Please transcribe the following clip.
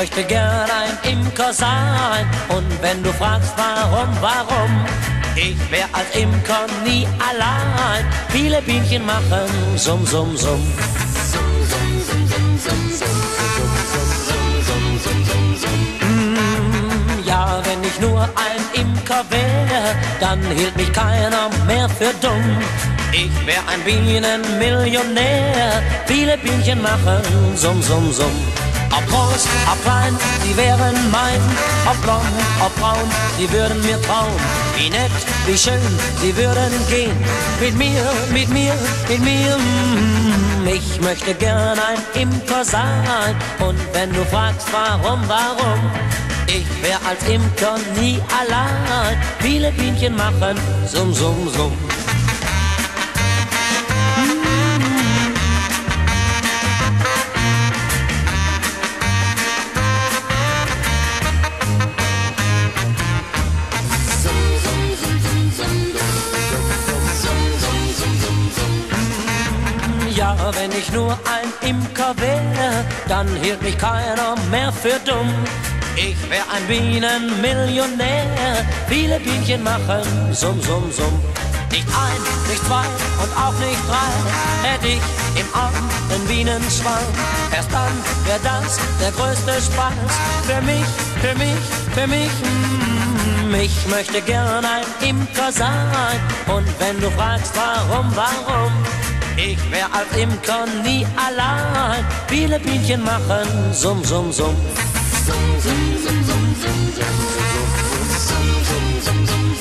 möchte gern ein Imker sein. Und wenn du fragst, warum? Ich wär als Imker nie allein. Viele Bienchen machen Summ, Summ, Summ. Ja, wenn ich nur ein Imker wär, dann hielt mich keiner mehr für dumm. Ich wär ein Bienenmillionär. Viele Bienchen machen Summ, Summ, Summ. Ob groß, ob klein, sie wären mein. Ob blond, ob braun, sie würden mir trauen. Wie nett, wie schön, sie würden gehen. Mit mir, mit mir, mit mir. Ich möchte gern ein Imker sein. Und wenn du fragst, warum? Ich wär als Imker nie allein. Viele Bienchen machen Summ, Summ, Summ. Ja, wenn ich nur ein Imker wär, dann hielt mich keiner mehr für dumm. Ich wär ein Bienenmillionär. Viele Bienchen machen Summ, Summ, Summ. Nicht ein, nicht zwei und auch nicht drei hätt ich im Arm den Bienenschwarm. Erst dann wär das der größte Spaß für mich, für mich, für mich. Ich möchte gern ein Imker sein. Und wenn du fragst, warum? Ich wär als Imker nie allein. Viele Bienchen machen Summ, Summ, Summ. Summ, Summ, Summ, Summ, Summ, Summ, Summ, Summ, Summ, Summ.